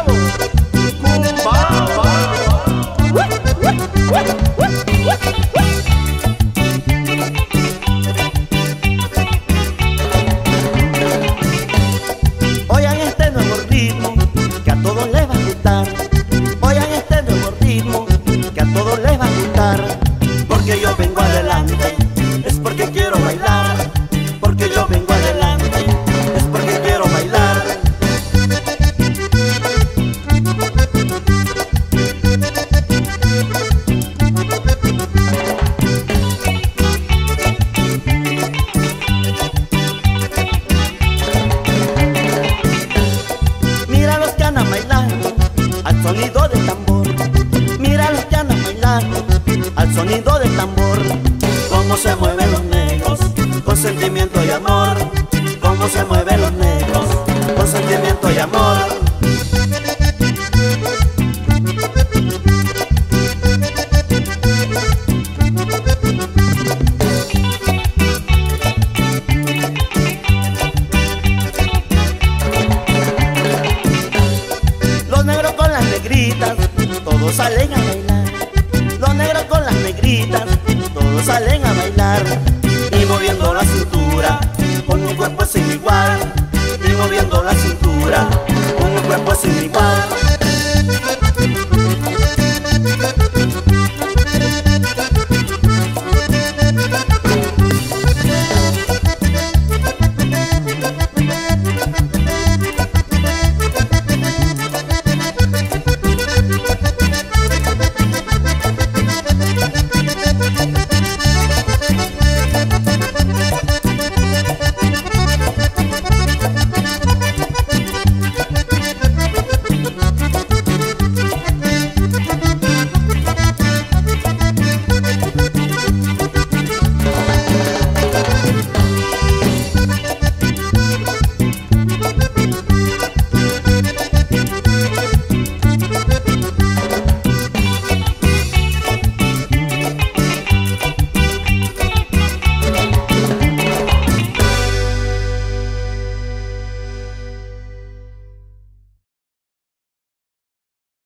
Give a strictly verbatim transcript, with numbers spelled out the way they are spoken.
nuevo. Oigan este nuevo ritmo que a todos les va a gustar. Oigan este nuevo ritmo que a todos les va a gustar. Porque yo vengo adelante, es porque quiero bailar. Porque yo vengo adelante, es porque quiero bailar. Mira los que andan bailando al sonido del tambor. Mira los que andan bailando al sonido del tambor. Cómo se mueven los negros con sentimiento y amor. Cómo se mueven los negros con sentimiento y amor. Los negros con las negritas, todos salen a bailar. Los negros con las negritas, todos salen a bailar. Y moviendo la cintura, con un cuerpo sin igual.